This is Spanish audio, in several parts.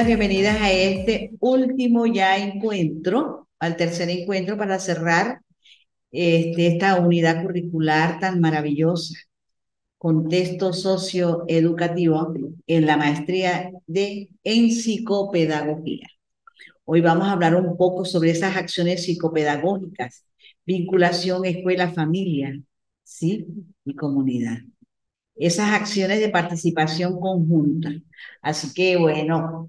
bienvenidas a este último ya encuentro, al tercer encuentro para cerrar esta unidad curricular tan maravillosa, contexto socioeducativo en la maestría en psicopedagogía. Hoy vamos a hablar un poco sobre esas acciones psicopedagógicas, vinculación escuela-familia, ¿sí? Y comunidad. Esas acciones de participación conjunta. Así que bueno,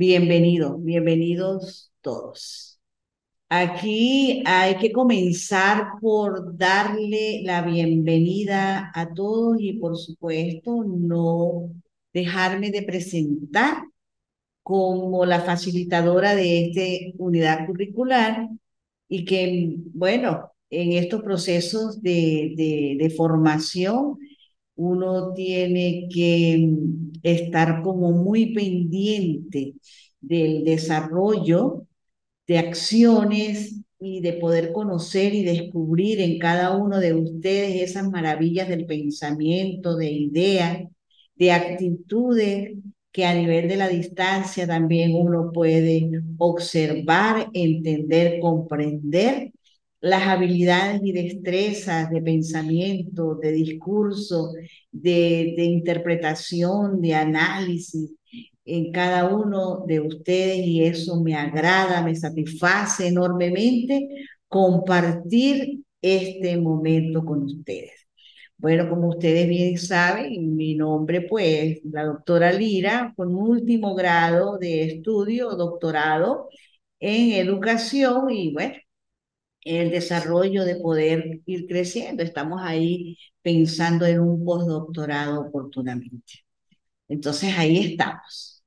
bienvenidos todos. Aquí hay que comenzar por darle la bienvenida a todos y por supuesto no dejarme de presentar como la facilitadora de esta unidad curricular y que, bueno, en estos procesos de formación uno tiene que estar como muy pendiente del desarrollo de acciones y de poder conocer y descubrir en cada uno de ustedes esas maravillas del pensamiento, de ideas, de actitudes que a nivel de la distancia también uno puede observar, entender, comprender las habilidades y destrezas de pensamiento, de discurso, de interpretación, de análisis en cada uno de ustedes y eso me agrada, me satisface enormemente compartir este momento con ustedes. Bueno, como ustedes bien saben, mi nombre pues, la doctora Lira, con un último grado de estudio, doctorado en educación y bueno, el desarrollo de poder ir creciendo. Estamos ahí pensando en un postdoctorado oportunamente. Entonces ahí estamos.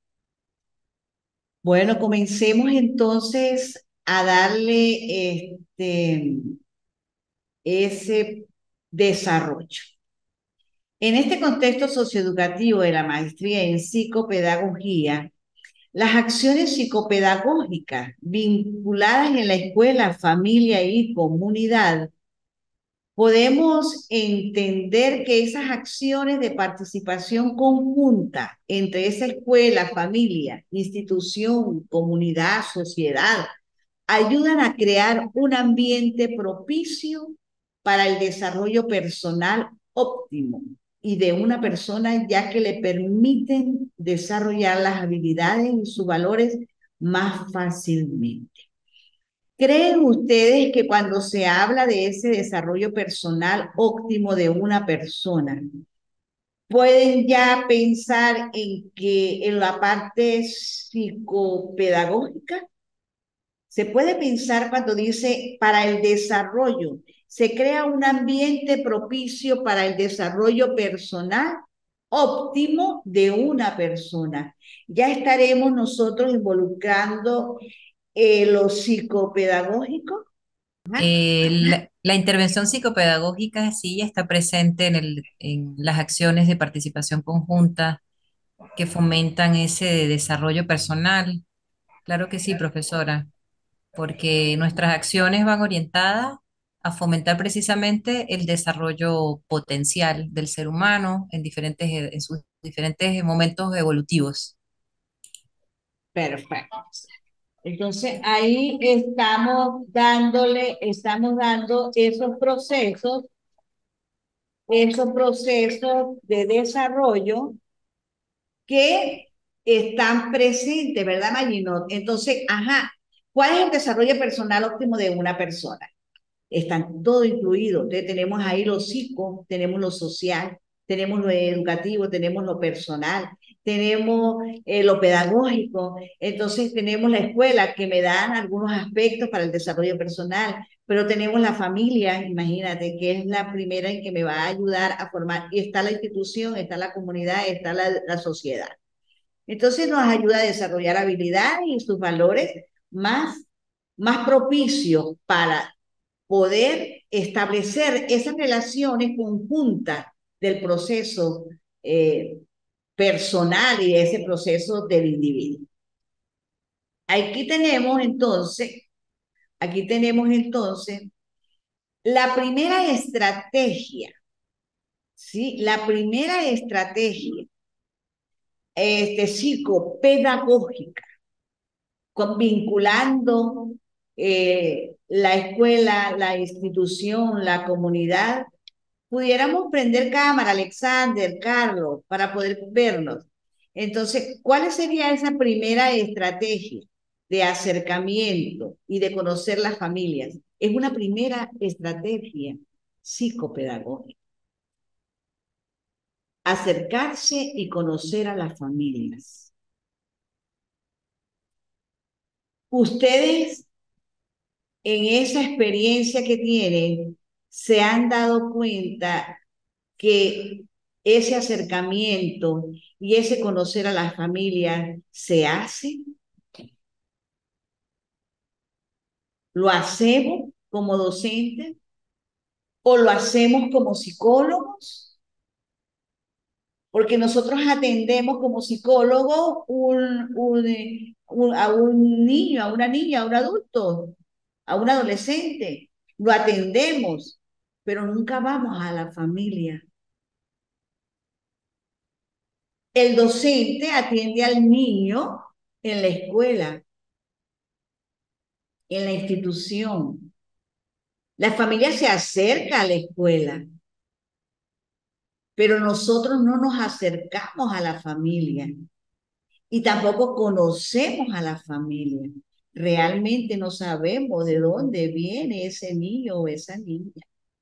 Bueno, comencemos entonces a darle ese desarrollo. En este contexto socioeducativo de la maestría en psicopedagogía, las acciones psicopedagógicas vinculadas en la escuela, familia y comunidad, podemos entender que esas acciones de participación conjunta entre esa escuela, familia, institución, comunidad, sociedad, ayudan a crear un ambiente propicio para el desarrollo personal óptimo y de una persona, ya que le permiten desarrollar las habilidades y sus valores más fácilmente. ¿Creen ustedes que cuando se habla de ese desarrollo personal óptimo de una persona, pueden ya pensar en que en la parte psicopedagógica? Se puede pensar cuando dice para el desarrollo, se crea un ambiente propicio para el desarrollo personal óptimo de una persona. Ya estaremos nosotros involucrando lo psicopedagógico. Ajá. La intervención psicopedagógica sí ya está presente en las acciones de participación conjunta que fomentan ese desarrollo personal. Claro que sí, profesora, porque nuestras acciones van orientadas a fomentar precisamente el desarrollo potencial del ser humano en sus diferentes momentos evolutivos. Perfecto. Entonces ahí estamos dando esos procesos de desarrollo que están presentes, ¿verdad, Magino? Entonces, ajá, ¿cuál es el desarrollo personal óptimo de una persona? Están todo incluido. Entonces tenemos ahí lo psico, tenemos lo social, tenemos lo educativo, tenemos lo personal, tenemos lo pedagógico, entonces tenemos la escuela que me dan algunos aspectos para el desarrollo personal, pero tenemos la familia, imagínate, que es la primera en que me va a ayudar a formar, y está la institución, está la comunidad, está la sociedad. Entonces nos ayuda a desarrollar habilidades y sus valores más propicios para poder establecer esas relaciones conjuntas del proceso eh, personal y ese proceso del individuo. Aquí tenemos entonces, aquí tenemos entonces la primera estrategia, ¿sí? La primera estrategia psicopedagógica. vinculando la escuela, la institución, la comunidad, pudiéramos prender cámara, Alexander, Carlos, para poder vernos. Entonces, ¿cuál sería esa primera estrategia de acercamiento y de conocer las familias? Es una primera estrategia psicopedagógica. Acercarse y conocer a las familias. Ustedes, en esa experiencia que tienen, se han dado cuenta que ese acercamiento y ese conocer a la familia se hace, lo hacemos como docentes o lo hacemos como psicólogos, porque nosotros atendemos como psicólogos a un niño, a una niña, a un adulto, a un adolescente, lo atendemos, pero nunca vamos a la familia. El docente atiende al niño en la escuela, en la institución. La familia se acerca a la escuela, pero nosotros no nos acercamos a la familia y tampoco conocemos a la familia. Realmente no sabemos de dónde viene ese niño o esa niña.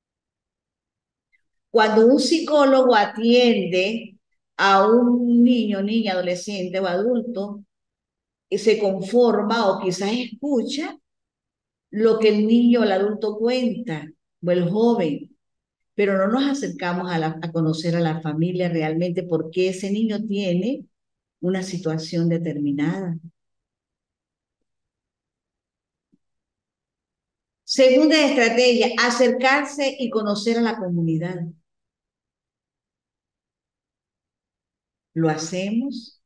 Cuando un psicólogo atiende a un niño, niña, adolescente o adulto, y se conforma o quizás escucha lo que el niño o el adulto cuenta, o el joven, pero no nos acercamos a conocer a la familia realmente porque ese niño tiene una situación determinada. Segunda estrategia, acercarse y conocer a la comunidad. ¿Lo hacemos?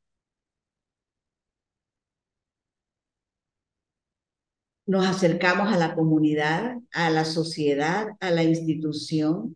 ¿Nos acercamos a la comunidad, a la sociedad, a la institución?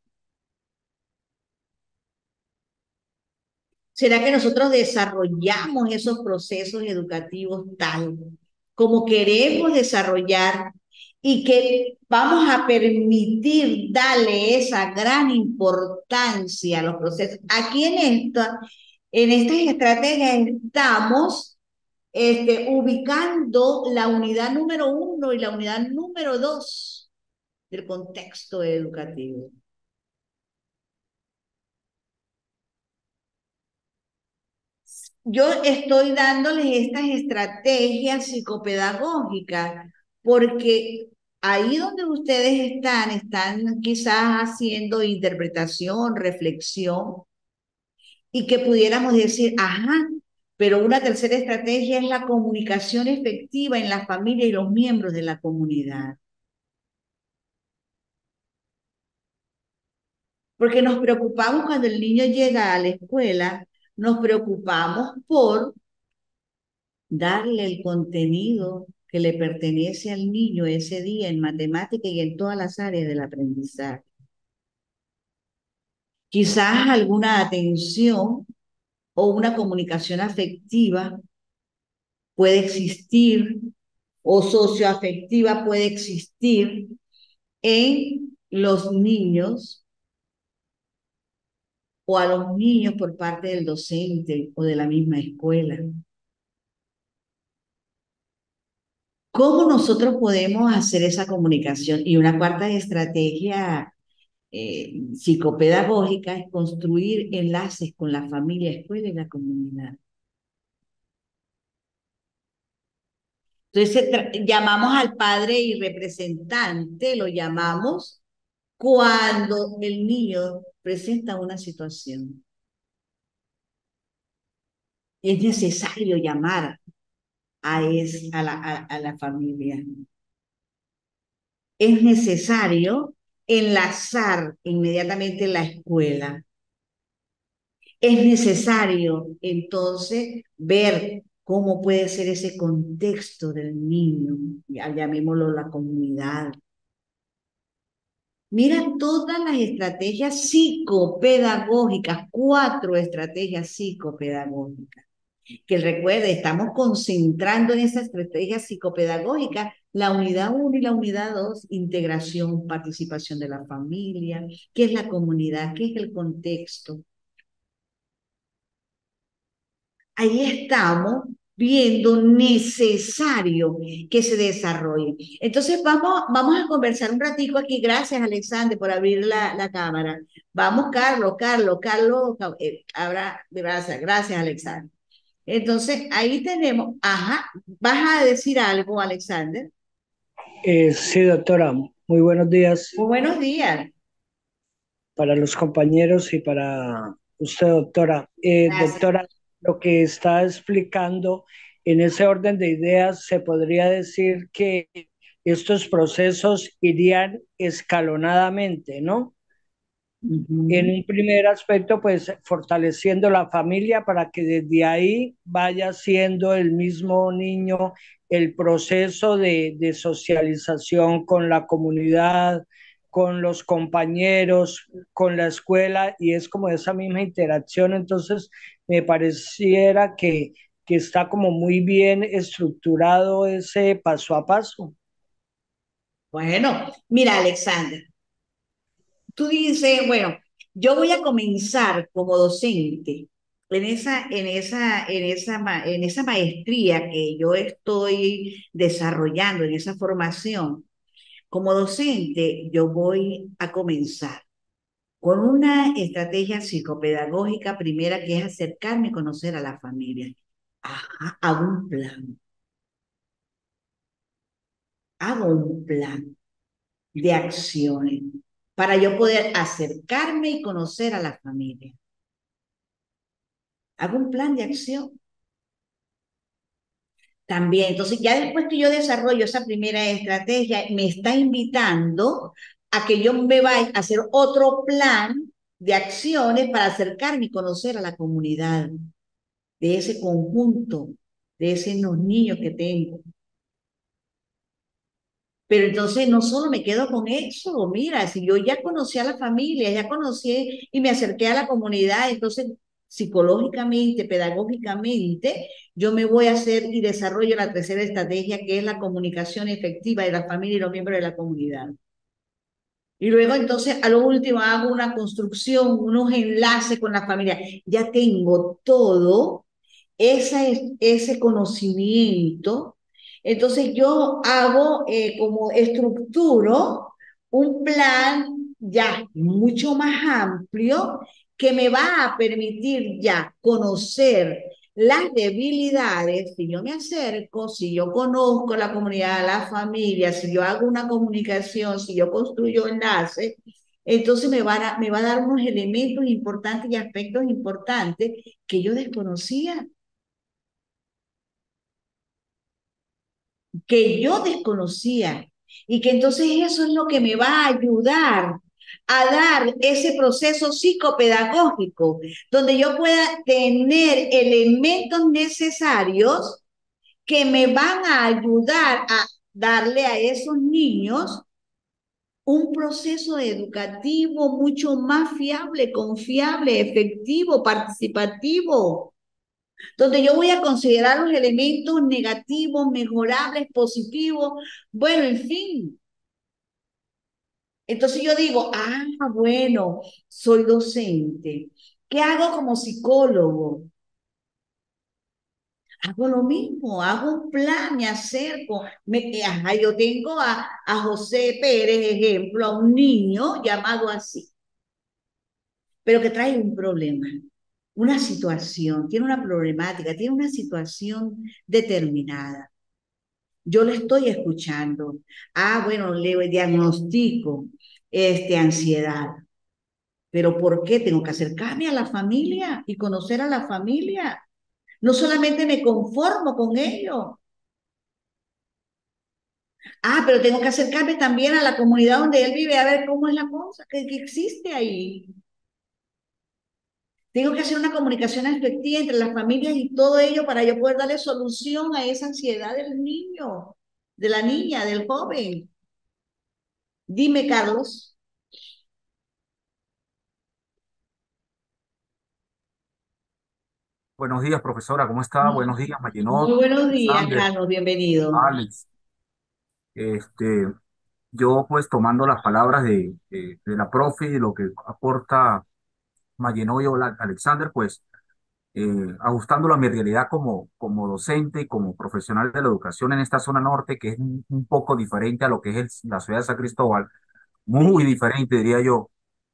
¿Será que nosotros desarrollamos esos procesos educativos tal como queremos desarrollar y que vamos a permitir darle esa gran importancia a los procesos? Aquí en estas estrategias estamos ubicando la unidad número 1 y la unidad número 2 del contexto educativo. Yo estoy dándoles estas estrategias psicopedagógicas porque ahí donde ustedes están quizás haciendo interpretación, reflexión y que pudiéramos decir, ajá, pero una tercera estrategia es la comunicación efectiva en la familia y los miembros de la comunidad. Porque nos preocupamos cuando el niño llega a la escuela, nos preocupamos por darle el contenido que le pertenece al niño ese día en matemática y en todas las áreas del aprendizaje. Quizás alguna atención o una comunicación afectiva puede existir o socioafectiva puede existir en los niños o a los niños por parte del docente o de la misma escuela. ¿Cómo nosotros podemos hacer esa comunicación? Y una cuarta estrategia psicopedagógica es construir enlaces con la familia, escuela y la comunidad. Entonces llamamos al padre y representante, lo llamamos cuando el niño presenta una situación. Es necesario llamar a la familia. Es necesario enlazar inmediatamente la escuela. Es necesario entonces ver cómo puede ser ese contexto del niño, ya llamémoslo la comunidad. Mira todas las estrategias psicopedagógicas, 4 estrategias psicopedagógicas. Que recuerde, estamos concentrando en esa estrategia psicopedagógica la unidad uno y la unidad 2, integración, participación de la familia, qué es la comunidad, qué es el contexto. Ahí estamos viendo necesario que se desarrolle. Entonces vamos a conversar un ratico aquí. Gracias, Alexander, por abrir la cámara. Vamos, Carlos, gracias, Alexander. Entonces, ahí tenemos, ajá, ¿vas a decir algo, Alexander? Sí, doctora, muy buenos días Muy buenos días. para los compañeros y para usted, doctora. Gracias. Doctora, lo que está explicando en ese orden de ideas, se podría decir que estos procesos irían escalonadamente, ¿no? En Ujú. un primer aspecto, pues fortaleciendo la familia para que desde ahí vaya siendo el mismo niño el proceso de socialización con la comunidad, con los compañeros, con la escuela, y es como esa misma interacción. Entonces, me pareciera que está como muy bien estructurado ese paso a paso. Bueno, mira, Alexander, tú dices, bueno, yo voy a comenzar como docente en esa maestría que yo estoy desarrollando, en esa formación. Como docente, yo voy a comenzar con una estrategia psicopedagógica primera que es acercarme y conocer a la familia. Ajá, hago un plan de acciones para yo poder acercarme y conocer a la familia. Hago un plan de acción también. Entonces, ya después que yo desarrollo esa primera estrategia, me está invitando a que yo me vaya a hacer otro plan de acciones para acercarme y conocer a la comunidad de ese conjunto, de esos niños que tengo. Pero entonces no solo me quedo con eso, mira, si yo ya conocí a la familia, ya conocí y me acerqué a la comunidad, entonces psicológicamente, pedagógicamente, yo me voy a hacer y desarrollo la tercera estrategia, que es la comunicación efectiva de la familia y los miembros de la comunidad. Y luego entonces a lo último hago una construcción, unos enlaces con la familia. Ya tengo todo ese conocimiento. Entonces yo hago como estructuro un plan ya mucho más amplio que me va a permitir ya conocer las debilidades. Si yo me acerco, si yo conozco la comunidad, la familia, si yo hago una comunicación, si yo construyo enlaces, entonces me va a dar unos elementos importantes y aspectos importantes que yo desconocía, y que entonces eso es lo que me va a ayudar a dar ese proceso psicopedagógico, donde yo pueda tener elementos necesarios que me van a ayudar a darle a esos niños un proceso educativo mucho más fiable, confiable, efectivo, participativo, donde yo voy a considerar los elementos negativos, mejorables, positivos, bueno, en fin. Entonces yo digo, bueno, soy docente. ¿Qué hago como psicólogo? Hago lo mismo, hago un plan, me acerco. Yo tengo a José Pérez, ejemplo, a un niño llamado así, pero que trae un problema, una situación, tiene una problemática, tiene una situación determinada. Yo le estoy escuchando. Bueno, le diagnostico ansiedad. Pero ¿por qué tengo que acercarme a la familia y conocer a la familia? No solamente me conformo con ello. Pero tengo que acercarme también a la comunidad donde él vive a ver cómo es la cosa, qué existe ahí. Tengo que hacer una comunicación efectiva entre las familias y todo ello para yo poder darle solución a esa ansiedad del niño, de la niña, del joven. Dime, Carlos. Buenos días, profesora, ¿cómo está? Buenos días, Muy Mayenot, buenos días, Alexander, Carlos, bienvenido. Alex. Este, yo pues tomando las palabras de la profe y lo que aporta Mayenot y Alexander, pues ajustándolo a mi realidad como docente y como profesional de la educación en esta zona norte, que es un poco diferente a lo que es la ciudad de San Cristóbal, muy diferente, diría yo.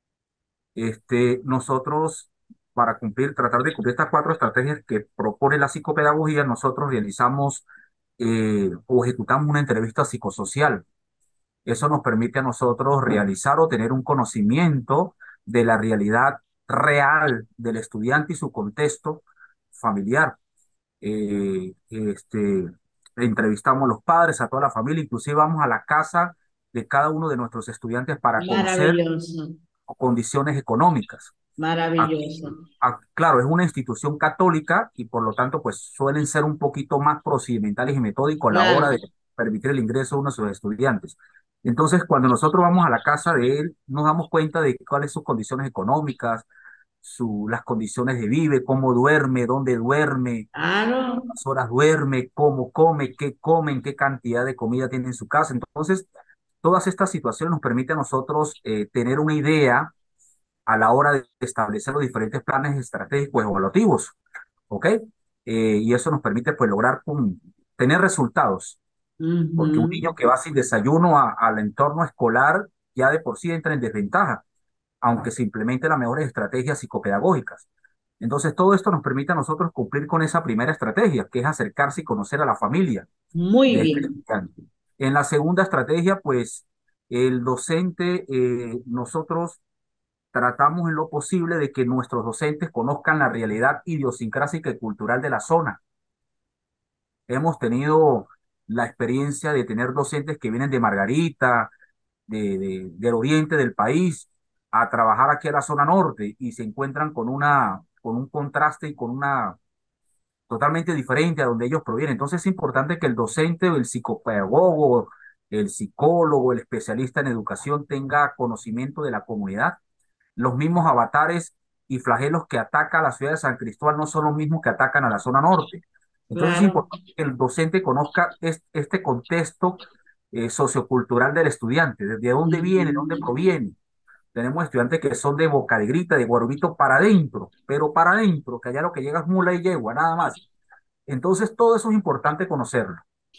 Nosotros, para tratar de cumplir estas cuatro estrategias que propone la psicopedagogía, nosotros realizamos o ejecutamos una entrevista psicosocial. Eso nos permite a nosotros realizar o tener un conocimiento de la realidad real del estudiante y su contexto familiar. Entrevistamos a los padres, a toda la familia, inclusive vamos a la casa de cada uno de nuestros estudiantes para conocer Maravilloso, condiciones económicas. Aquí, maravilloso. claro, es una institución católica y por lo tanto, pues suelen ser un poquito más procedimentales y metódicos a la hora Claro. de permitir el ingreso de uno de sus estudiantes. Entonces, cuando nosotros vamos a la casa de él, nos damos cuenta de cuáles son sus condiciones económicas, las condiciones de vive, cómo duerme, dónde duerme, Claro. cuántas horas duerme, cómo come, qué comen, qué cantidad de comida tiene en su casa. Entonces, todas estas situaciones nos permiten a nosotros tener una idea a la hora de establecer los diferentes planes estratégicos evaluativos, ¿ok? Y eso nos permite pues lograr tener resultados, porque un Ujú. niño que va sin desayuno al entorno escolar ya de por sí entra en desventaja, aunque se implemente las mejores estrategias psicopedagógicas. Entonces, todo esto nos permite a nosotros cumplir con esa primera estrategia, que es acercarse y conocer a la familia Muy de este bien, estudiante. En la segunda estrategia, pues, el docente, nosotros tratamos en lo posible de que nuestros docentes conozcan la realidad idiosincrásica y cultural de la zona. Hemos tenido la experiencia de tener docentes que vienen de Margarita, del oriente del país, a trabajar aquí a la zona norte y se encuentran con un contraste y con una totalmente diferente a donde ellos provienen. Entonces es importante que el docente o el psicopedagogo, el psicólogo, el especialista en educación tenga conocimiento de la comunidad. Los mismos avatares y flagelos que ataca a la ciudad de San Cristóbal no son los mismos que atacan a la zona norte. Entonces es claro. importante que el docente conozca este contexto sociocultural del estudiante, desde dónde viene, dónde Ujú. proviene. Tenemos estudiantes que son de Boca de Grita, de Guarubito para adentro, pero para adentro, que allá lo que llega es mula y yegua, nada más. Entonces todo eso es importante conocerlo.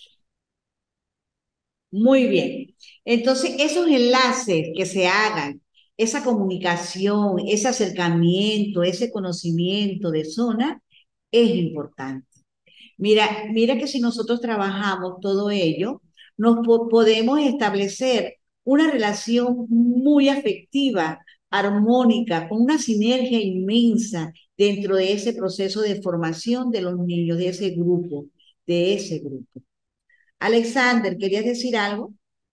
Muy bien. Entonces, esos enlaces que se hagan, esa comunicación, ese acercamiento, ese conocimiento de zona, es importante. Mira que si nosotros trabajamos todo ello, podemos establecer una relación muy afectiva, armónica, con una sinergia inmensa dentro de ese proceso de formación de los niños, de ese grupo, de ese grupo. Alexander, ¿querías decir algo?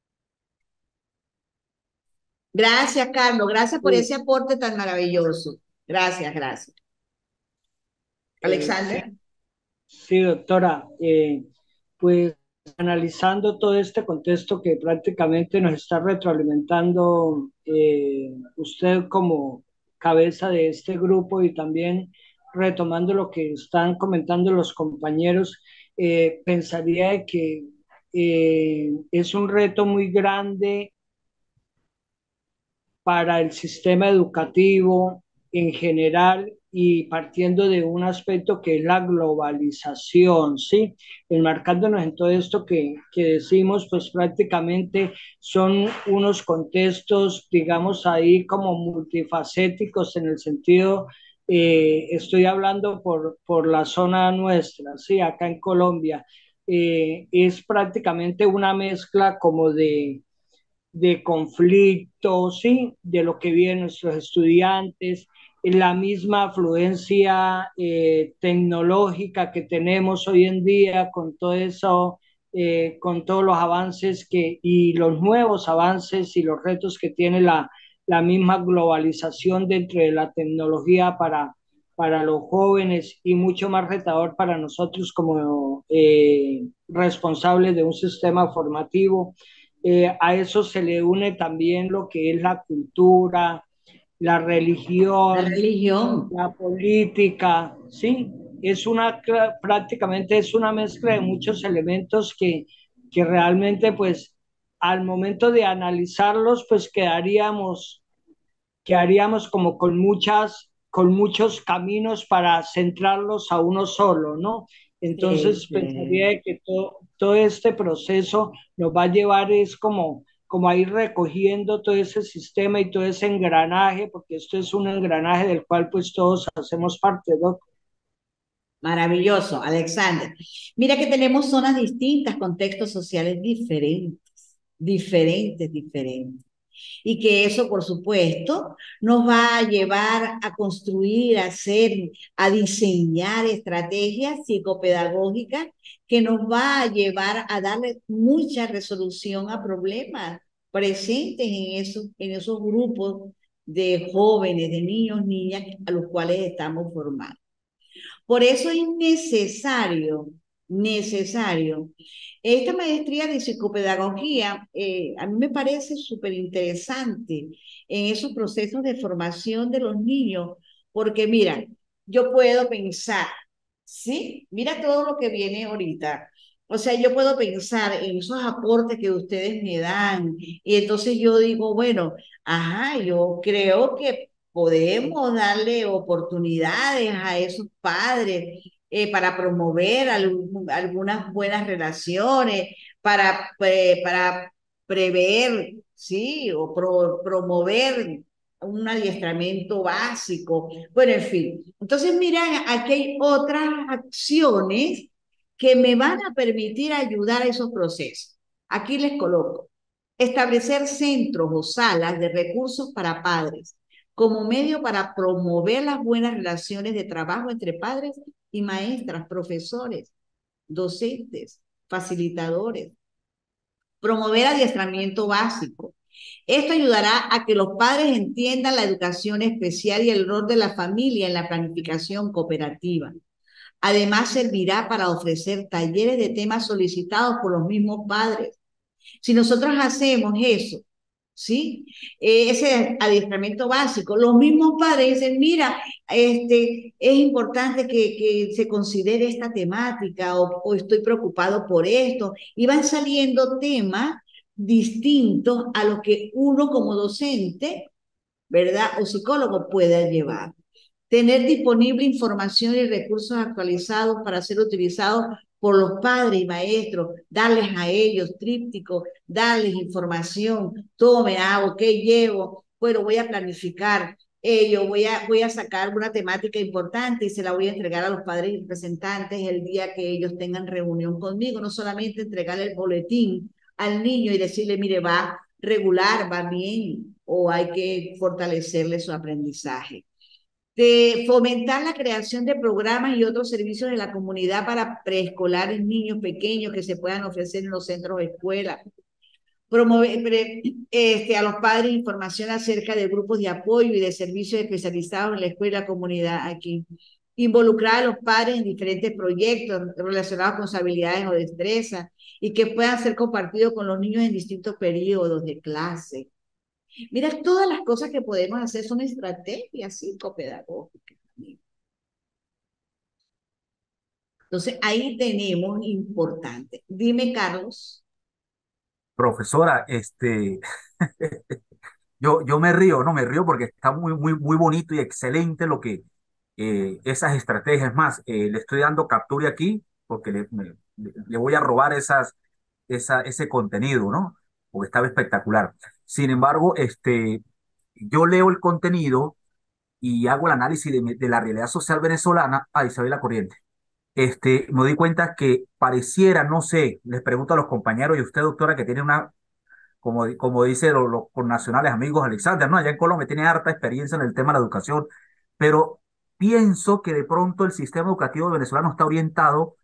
Gracias, Carlos. Gracias por Sí, ese aporte tan maravilloso. Gracias, gracias. sí, Alexander. sí, doctora. Pues analizando todo este contexto que prácticamente nos está retroalimentando usted como cabeza de este grupo y también retomando lo que están comentando los compañeros, pensaría que es un reto muy grande para el sistema educativo en general y partiendo de un aspecto que es la globalización, ¿sí? Enmarcándonos en todo esto que decimos, pues prácticamente son unos contextos, digamos, ahí como multifacéticos en el sentido, estoy hablando por la zona nuestra, ¿sí? Acá en Colombia, es prácticamente una mezcla como de conflictos, ¿sí? De lo que viven nuestros estudiantes, la misma afluencia tecnológica que tenemos hoy en día con todo eso, con todos los avances y los nuevos avances y los retos que tiene la misma globalización dentro de la tecnología para los jóvenes y mucho más retador para nosotros como responsables de un sistema formativo. A eso se le une también lo que es la cultura, la La religión, religión. la política, ¿sí? prácticamente es una mezcla de muchos elementos que realmente pues al momento de analizarlos pues quedaríamos como con muchos caminos para centrarlos a uno solo, ¿no? Sí, Entonces sí. pensaría que todo este proceso nos va a llevar es como a ir recogiendo todo ese sistema y todo ese engranaje, porque esto es un engranaje del cual pues todos hacemos parte, ¿no? Maravilloso, Alexander. Mira que tenemos zonas distintas, contextos sociales diferentes, diferentes. Y que eso, por supuesto, nos va a llevar a construir, a hacer, a diseñar estrategias psicopedagógicas que nos va a llevar a darle mucha resolución a problemas presentes en esos grupos de jóvenes, de niños, niñas a los cuales estamos formando. Por eso es necesario. Esta maestría de psicopedagogía, a mí me parece súper interesante en esos procesos de formación de los niños, porque mira, yo puedo pensar, ¿sí? Mira todo lo que viene ahorita. O sea, yo puedo pensar en esos aportes que ustedes me dan y entonces yo digo, bueno, ajá, yo creo que podemos darle oportunidades a esos padres para promover algunas buenas relaciones, para prever, ¿sí? O promover un adiestramiento básico. Bueno, en fin. Entonces, mira, aquí hay otras acciones que me van a permitir ayudar a esos procesos. Aquí les coloco. Establecer centros o salas de recursos para padres como medio para promover las buenas relaciones de trabajo entre padres y maestras, profesores, docentes, facilitadores. Promover adiestramiento básico. Esto ayudará a que los padres entiendan la educación especial y el rol de la familia en la planificación cooperativa. Además, servirá para ofrecer talleres de temas solicitados por los mismos padres. Si nosotros hacemos eso, ¿sí? Ese adiestramiento básico, los mismos padres dicen, mira, es importante que se considere esta temática o estoy preocupado por esto, y van saliendo temas distintos a los que uno como docente, ¿verdad? O psicólogo pueda llevar. Tener disponible información y recursos actualizados para ser utilizados por los padres y maestros, darles a ellos trípticos, darles información, tome, hago, ¿qué llevo? Bueno, voy a planificar ello, voy a sacar una temática importante y se la voy a entregar a los padres y representantes el día que ellos tengan reunión conmigo, no solamente entregarle el boletín al niño y decirle, mire, va regular, va bien, o hay que fortalecerle su aprendizaje de fomentar la creación de programas y otros servicios de la comunidad para preescolares, niños pequeños que se puedan ofrecer en los centros de escuela, promover a los padres información acerca de grupos de apoyo y de servicios especializados en la escuela y la comunidad aquí, involucrar a los padres en diferentes proyectos relacionados con sus habilidades o destrezas y que puedan ser compartidos con los niños en distintos periodos de clase. Mira, todas las cosas que podemos hacer son estrategias psicopedagógicas. Entonces, ahí tenemos importante. Dime, Carlos. Profesora, yo me río, no me río porque está muy bonito y excelente lo que esas estrategias. Es más, le estoy dando captura aquí porque le voy a robar ese contenido, ¿no? Porque estaba espectacular. Sin embargo, yo leo el contenido y hago el análisis de la realidad social venezolana. Ay, se ve la corriente. Me doy cuenta que pareciera, no sé, les pregunto a los compañeros y usted, doctora, que tiene como dice los connacionales amigos Alexander, ¿no? Allá en Colombia tiene harta experiencia en el tema de la educación, pero pienso que de pronto el sistema educativo venezolano está orientado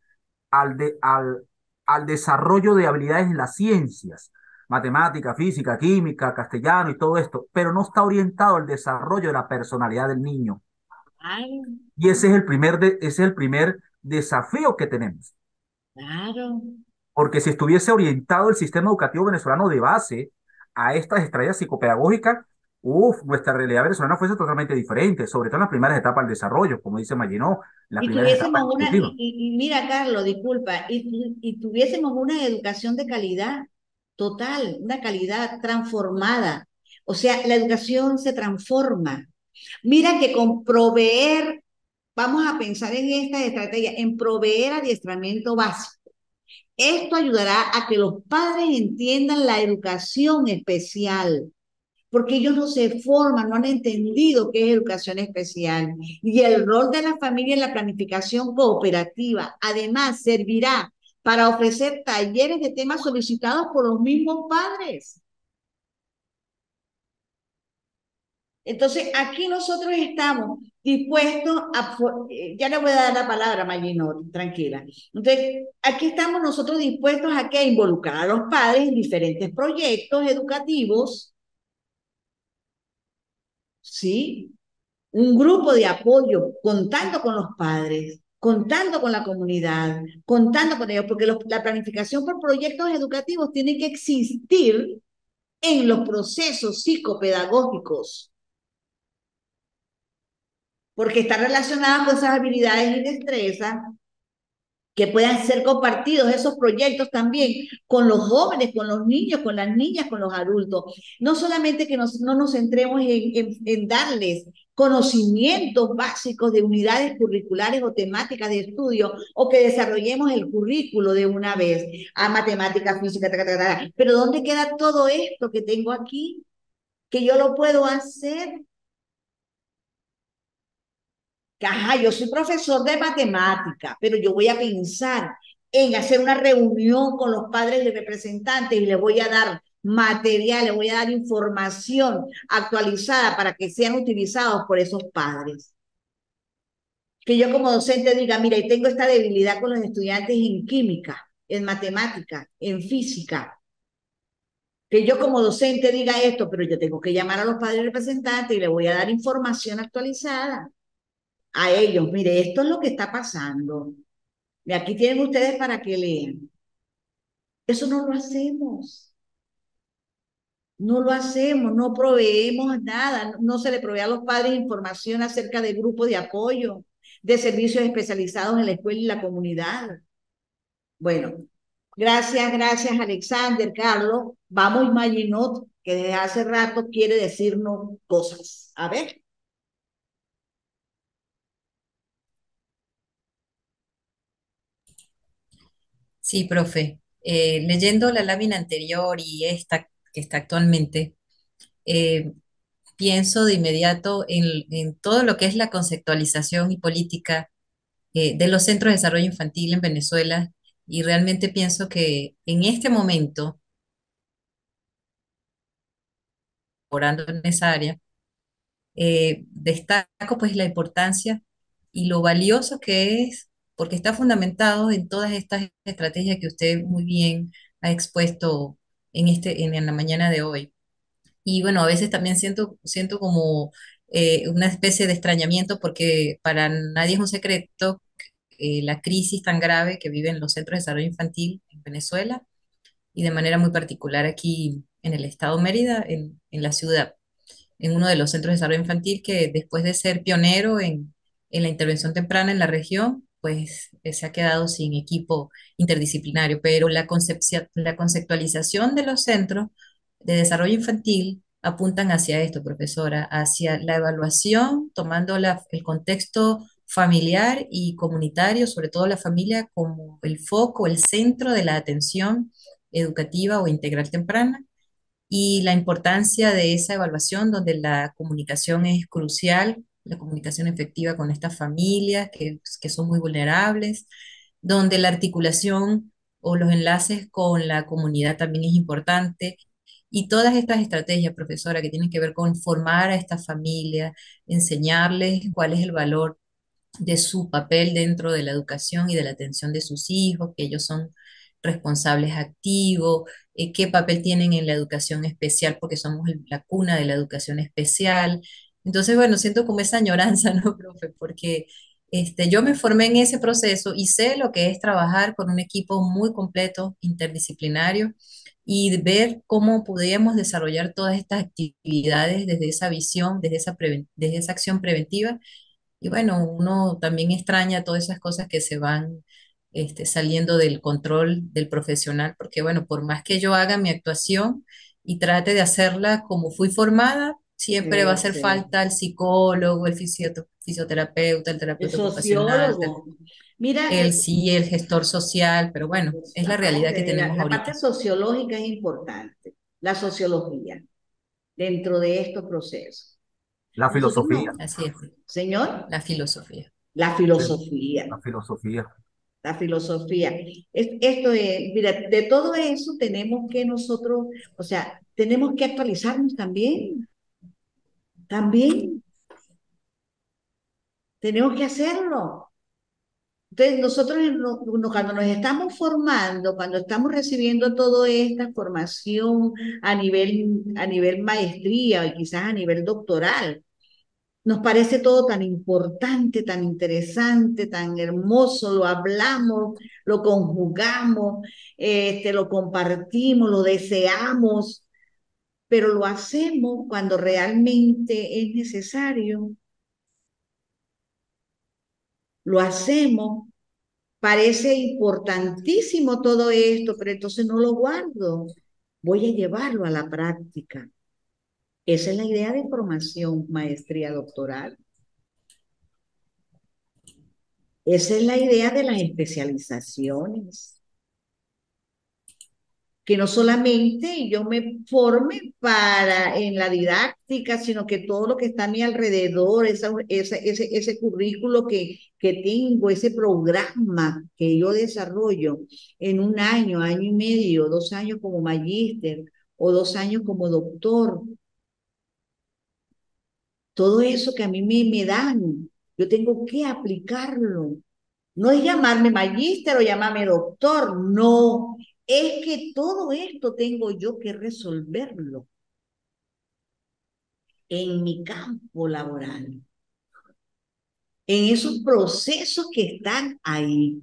al desarrollo de habilidades en las ciencias, matemática, física, química, castellano y todo esto, pero no está orientado al desarrollo de la personalidad del niño. Claro, Y ese es el primer desafío que tenemos. claro. Porque si estuviese orientado el sistema educativo venezolano de base a estas estrategias psicopedagógicas, Uf, nuestra realidad venezolana fuese totalmente diferente, sobre todo en las primeras etapas del desarrollo, como dice Maginot, las Y primeras etapas tuviésemos una, evolutivas. y mira, Carlos, disculpa, y tuviésemos una educación de calidad total, una calidad transformada. O sea, la educación se transforma. Mira que con proveer, vamos a pensar en esta estrategia, en proveer adiestramiento básico. Esto ayudará a que los padres entiendan la educación especial, porque ellos no se forman, no han entendido qué es educación especial. Y el rol de la familia en la planificación cooperativa, además, servirá para ofrecer talleres de temas solicitados por los mismos padres. Entonces, aquí nosotros estamos dispuestos a, ya le voy a dar la palabra a Maginot, tranquila. Entonces, aquí estamos nosotros dispuestos a que involucrar a los padres en diferentes proyectos educativos, ¿sí? Un grupo de apoyo, contando con los padres, contando con la comunidad, contando con ellos, porque la planificación por proyectos educativos tiene que existir en los procesos psicopedagógicos, porque está relacionada con esas habilidades y destrezas que puedan ser compartidos esos proyectos también con los jóvenes, con los niños, con las niñas, con los adultos. No solamente que no nos centremos en darles conocimientos básicos de unidades curriculares o temáticas de estudio o que desarrollemos el currículo de una vez a matemática, física, pero ¿dónde queda todo esto que tengo aquí? Que yo lo puedo hacer. Ajá, yo soy profesor de matemática, pero yo voy a pensar en hacer una reunión con los padres y representantes y les voy a dar material, les voy a dar información actualizada para que sean utilizados por esos padres. Que yo como docente diga, mira, y tengo esta debilidad con los estudiantes en química, en matemática, en física. Que yo como docente diga esto, pero yo tengo que llamar a los padres representantes y les voy a dar información actualizada a ellos. Mire, esto es lo que está pasando. Y aquí tienen ustedes para que lean. Eso no lo hacemos. No lo hacemos, no proveemos nada, no se le provee a los padres información acerca de grupos de apoyo, de servicios especializados en la escuela y la comunidad. Bueno, gracias Alexander, Carlos. Vamos Maginot, que desde hace rato quiere decirnos cosas. A ver. Sí, profe. Leyendo la lámina anterior y esta que está actualmente, eh, pienso de inmediato en todo lo que es la conceptualización y política de los centros de desarrollo infantil en Venezuela y realmente pienso que en este momento, orando en esa área, destaco pues la importancia y lo valioso que es, porque está fundamentado en todas estas estrategias que usted muy bien ha expuesto en la mañana de hoy. Y bueno, a veces también siento como una especie de extrañamiento porque para nadie es un secreto la crisis tan grave que viven los centros de desarrollo infantil en Venezuela y de manera muy particular aquí en el estado Mérida, en la ciudad, en uno de los centros de desarrollo infantil que después de ser pionero en la intervención temprana en la región, pues se ha quedado sin equipo interdisciplinario, pero la conceptualización de los centros de desarrollo infantil apuntan hacia esto, profesora, hacia la evaluación, tomando el contexto familiar y comunitario, sobre todo la familia como el foco, el centro de la atención educativa o integral temprana y la importancia de esa evaluación donde la comunicación es crucial, la comunicación efectiva con estas familias que son muy vulnerables, donde la articulación o los enlaces con la comunidad también es importante. Y todas estas estrategias, profesora, que tienen que ver con formar a estas familias, enseñarles cuál es el valor de su papel dentro de la educación y de la atención de sus hijos, que ellos son responsables activos, qué papel tienen en la educación especial, porque somos la cuna de la educación especial. Entonces, bueno, siento como esa añoranza, ¿no, profe? Porque Yo me formé en ese proceso y sé lo que es trabajar con un equipo muy completo, interdisciplinario, y ver cómo podíamos desarrollar todas estas actividades desde esa visión, desde esa acción preventiva. Y bueno, uno también extraña todas esas cosas que se van saliendo del control del profesional, porque bueno, por más que yo haga mi actuación y trate de hacerla como fui formada, siempre va a hacer Este, falta el psicólogo, el fisioterapeuta, el el terapeuta ocupacional, sociólogo. Mira, el sí, el gestor social, pero bueno, es la realidad que tenemos la parte ahorita. sociológica es importante, la sociología dentro de estos procesos. La Nosotros filosofía, no, Así es, señor, la filosofía. la sí, filosofía, la filosofía. la filosofía. Esto es, mira, de todo eso tenemos que nosotros, o sea, tenemos que actualizarnos también, también, tenemos que hacerlo. Entonces, nosotros cuando nos estamos formando, cuando estamos recibiendo toda esta formación a nivel maestría y quizás a nivel doctoral, nos parece todo tan importante, tan interesante, tan hermoso, lo hablamos, lo conjugamos, lo compartimos, lo deseamos, pero lo hacemos cuando realmente es necesario, lo hacemos. Parece importantísimo todo esto, pero entonces no lo guardo. Voy a llevarlo a la práctica. Esa es la idea de formación, maestría doctoral. Esa es la idea de las especializaciones. Que no solamente yo me forme para en la didáctica, sino que todo lo que está a mi alrededor, ese currículo que tengo, ese programa que yo desarrollo en un año, año y medio, 2 años como magíster o 2 años como doctor, todo eso que a mí me dan, yo tengo que aplicarlo. No es llamarme magíster o llamarme doctor, no. Es que todo esto tengo yo que resolverlo en mi campo laboral, en esos procesos que están ahí.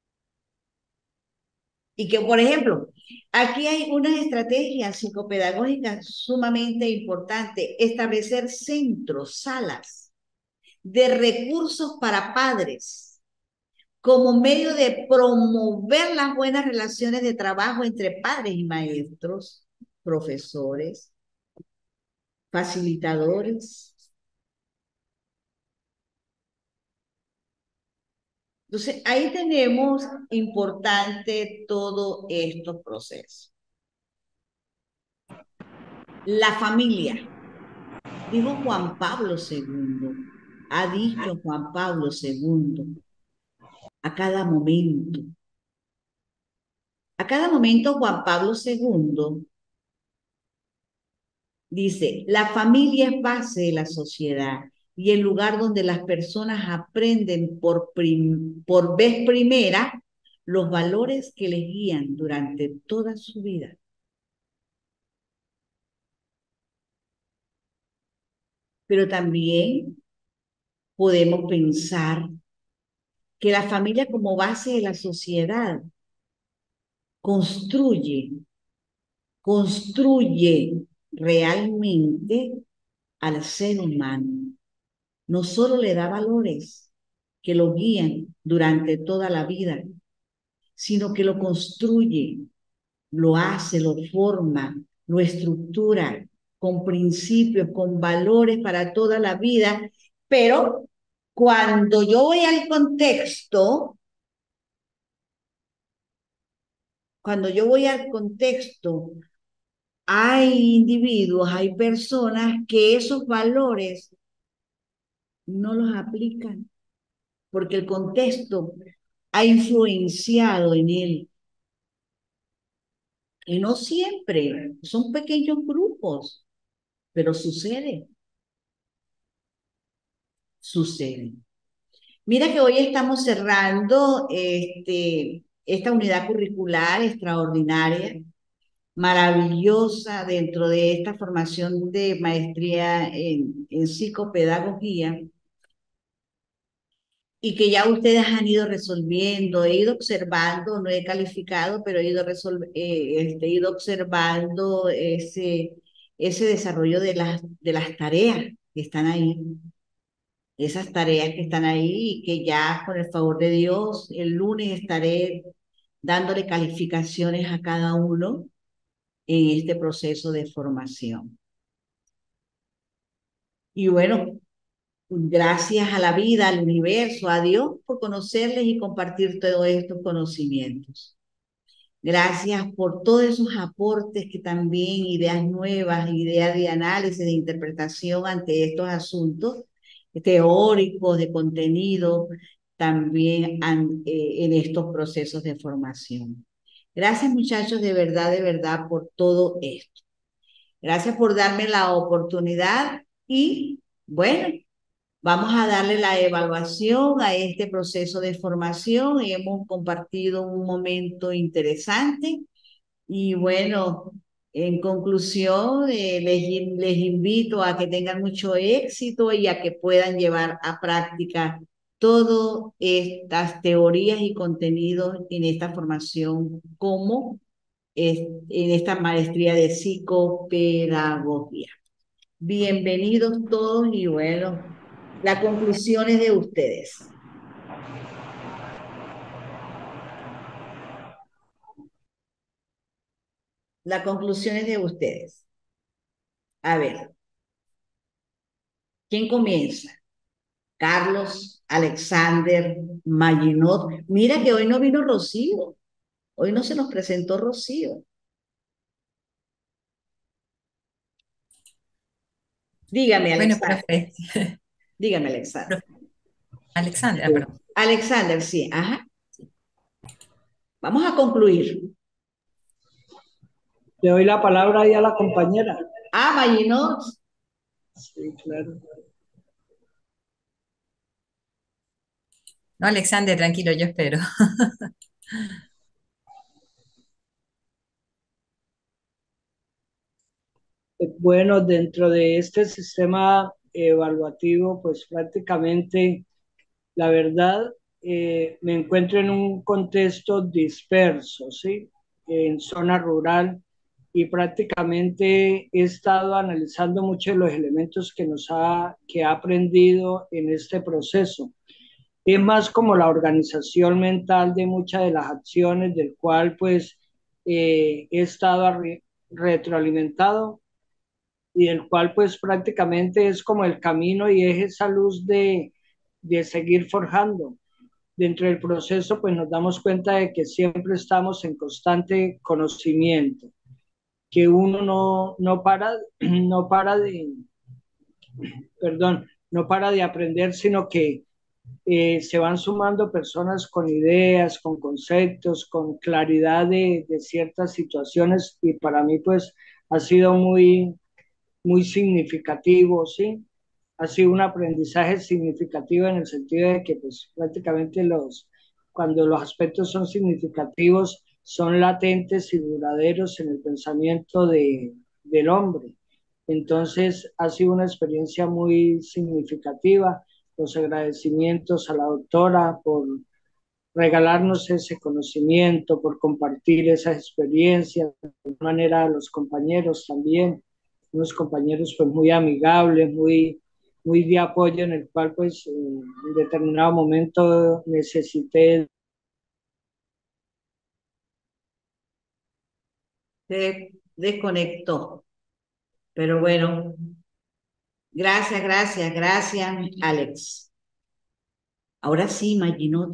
Y que, por ejemplo, aquí hay unas estrategias psicopedagógicas sumamente importantes, establecer centros, salas de recursos para padres como medio de promover las buenas relaciones de trabajo entre padres y maestros, profesores, facilitadores. Entonces, ahí tenemos importante todo estos procesos. La familia, dijo Juan Pablo II, ha dicho Juan Pablo II, a cada momento. A cada momento Juan Pablo II dice, la familia es base de la sociedad y el lugar donde las personas aprenden por vez primera los valores que les guían durante toda su vida. Pero también podemos pensar que la familia como base de la sociedad construye, construye realmente al ser humano. No solo le da valores que lo guían durante toda la vida, sino que lo construye, lo hace, lo forma, lo estructura con principios, con valores para toda la vida, pero cuando yo voy al contexto, cuando yo voy al contexto, hay individuos, hay personas que esos valores no los aplican porque el contexto ha influenciado en él. Y no siempre, son pequeños grupos, pero sucede, sucede. Mira que hoy estamos cerrando esta unidad curricular extraordinaria, maravillosa dentro de esta formación de maestría en psicopedagogía. y que ya ustedes han ido resolviendo. He ido observando, no he calificado, pero he ido observando ese desarrollo de las tareas que están ahí, esas tareas que están ahí y que ya con el favor de Dios el lunes estaré dándole calificaciones a cada uno en este proceso de formación. Y bueno, gracias a la vida, al universo, a Dios por conocerles y compartir todos estos conocimientos. Gracias por todos esos aportes que también, ideas nuevas, ideas de análisis, de interpretación ante estos asuntos teóricos, de contenido, también en estos procesos de formación. Gracias muchachos, de verdad, por todo esto. Gracias por darme la oportunidad y bueno, vamos a darle la evaluación a este proceso de formación. Hemos compartido un momento interesante y bueno, en conclusión, les invito a que tengan mucho éxito y a que puedan llevar a práctica todas estas teorías y contenidos en esta formación como en esta maestría de psicopedagogía. Bienvenidos todos y bueno, la conclusión es de ustedes. La conclusión es de ustedes. A ver, ¿quién comienza? Carlos, Alexander, Maginot. Mira que hoy no vino Rocío. Hoy no se nos presentó Rocío. Dígame, Bueno, Alexander. profe, Dígame, Alexander. profe, Alexandra, perdón. Alexander, sí, ajá. Vamos a concluir. Le doy la palabra ahí a la compañera. Ah, Maginot. Sí, claro. No, Alexander, tranquilo, yo espero. Bueno, dentro de este sistema evaluativo, pues prácticamente, la verdad, me encuentro en un contexto disperso, ¿sí? En zona rural y prácticamente he estado analizando muchos de los elementos que ha aprendido en este proceso. Es más como la organización mental de muchas de las acciones del cual pues he estado retroalimentado y el cual pues prácticamente es como el camino y es esa luz de seguir forjando. Dentro del proceso pues nos damos cuenta de que siempre estamos en constante conocimiento, que uno no para, no para de, perdón, no para de aprender, sino que se van sumando personas con ideas, con conceptos, con claridad de ciertas situaciones y para mí pues ha sido muy significativo, ¿sí? Ha sido un aprendizaje significativo en el sentido de que pues prácticamente cuando los aspectos son significativos, son latentes y duraderos en el pensamiento del hombre. Entonces ha sido una experiencia muy significativa. Los agradecimientos a la doctora por regalarnos ese conocimiento, por compartir esas experiencias, de manera a los compañeros también, unos compañeros pues muy amigables, muy de apoyo en el cual pues en determinado momento necesité. Se desconectó. Pero bueno, gracias, Alex. Ahora sí, Maginot.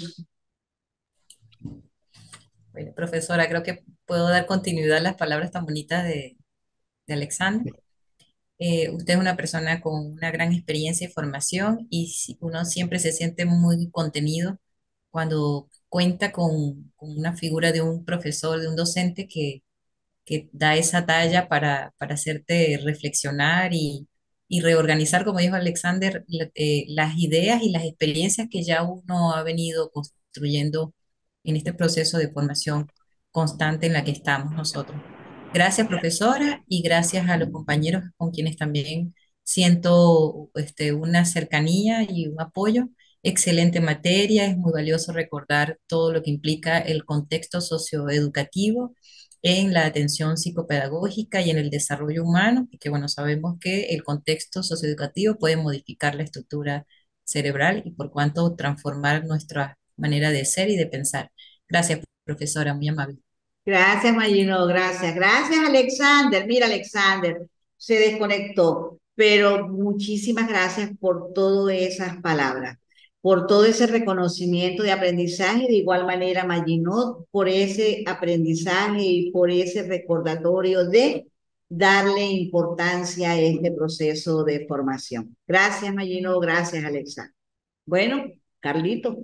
Bueno, profesora, creo que puedo dar continuidad a las palabras tan bonitas de Alexander. Usted es una persona con una gran experiencia y formación y uno siempre se siente muy contenido cuando cuenta con una figura de un profesor, de un docente que da esa talla para hacerte reflexionar y reorganizar, como dijo Alexander, las ideas y las experiencias que ya uno ha venido construyendo en este proceso de formación constante en la que estamos nosotros. Gracias, profesora, y gracias a los compañeros con quienes también siento una cercanía y un apoyo. Excelente materia, es muy valioso recordar todo lo que implica el contexto socioeducativo en la atención psicopedagógica y en el desarrollo humano, porque bueno, sabemos que el contexto socioeducativo puede modificar la estructura cerebral y por cuanto transformar nuestra manera de ser y de pensar. Gracias, profesora, muy amable. Gracias, Magino, gracias. Gracias, Alexander. Mira, Alexander, se desconectó, pero muchísimas gracias por todas esas palabras, por todo ese reconocimiento de aprendizaje. De igual manera, Magino, por ese aprendizaje y por ese recordatorio de darle importancia a este proceso de formación. Gracias, Magino, gracias, Alexander. Bueno, Carlito.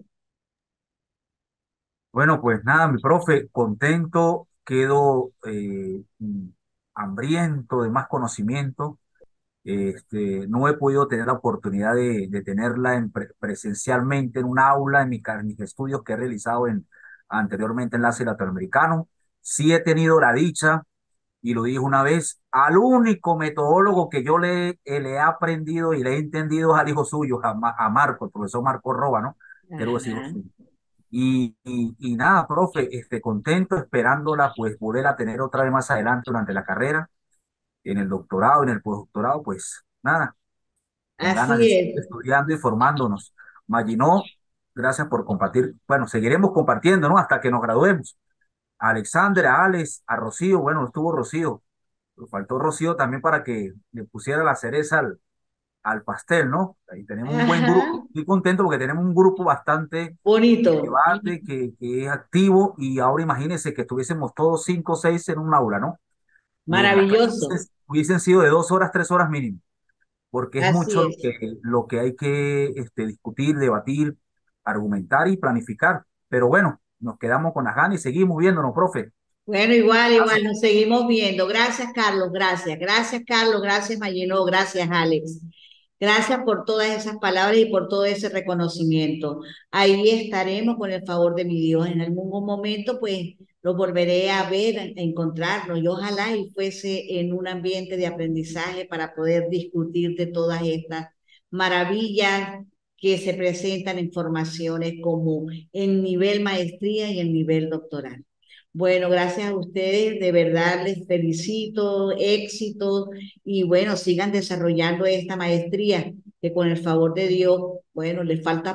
Bueno, pues nada, mi profe, contento, quedo hambriento de más conocimiento. No he podido tener la oportunidad de tenerla presencialmente en un aula en mis estudios que he realizado anteriormente en Enlace Latinoamericano. Sí he tenido la dicha, y lo dije una vez, al único metodólogo que yo le he aprendido y le he entendido es al hijo suyo, a Marco, el profesor Marco Roba, ¿no? Creo que es hijo Ajá. suyo. Y nada, profe, contento, esperándola, pues volver a tener otra vez más adelante durante la carrera, en el doctorado, en el postdoctorado, pues nada, con ganas de Así seguir es. estudiando y formándonos. Maginó, gracias por compartir. Bueno, seguiremos compartiendo, ¿no? Hasta que nos graduemos. A Alexander, a Alex, a Rocío, bueno, estuvo Rocío, pero faltó Rocío también para que le pusiera la cereza al pastel, ¿no? Ahí tenemos un buen grupo. Ajá. Estoy contento porque tenemos un grupo bastante Bonito. debate que es activo, y ahora imagínense que estuviésemos todos 5 o 6 en un aula, ¿no? Las Maravilloso. clases hubiesen sido de 2 horas, 3 horas mínimo, porque es Así mucho es. lo que hay que discutir, debatir, argumentar y planificar. Pero bueno, nos quedamos con las ganas y seguimos viéndonos, profe. Bueno, igual, igual, Gracias. nos seguimos viendo. Gracias, Carlos, gracias. Gracias, Carlos, gracias, Mayeno, gracias, Alex. Gracias por todas esas palabras y por todo ese reconocimiento. Ahí estaremos con el favor de mi Dios. En algún momento, pues, los volveré a ver, a encontrarnos. Y ojalá y fuese en un ambiente de aprendizaje para poder discutir de todas estas maravillas que se presentan en formaciones como en nivel maestría y en nivel doctoral. Bueno, gracias a ustedes, de verdad les felicito, éxito y bueno, sigan desarrollando esta maestría que con el favor de Dios, bueno,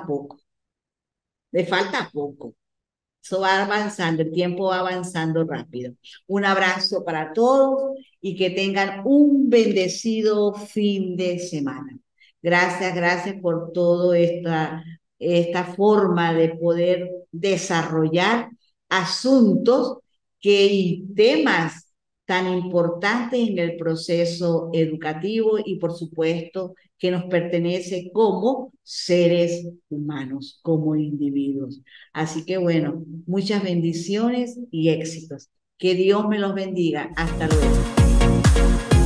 les falta poco. Eso va avanzando, el tiempo va avanzando rápido. Un abrazo para todos y que tengan un bendecido fin de semana. Gracias, gracias por toda esta forma de poder desarrollar asuntos y temas tan importantes en el proceso educativo y por supuesto que nos pertenece como seres humanos, como individuos. Así que bueno, muchas bendiciones y éxitos. Que Dios me los bendiga. Hasta luego.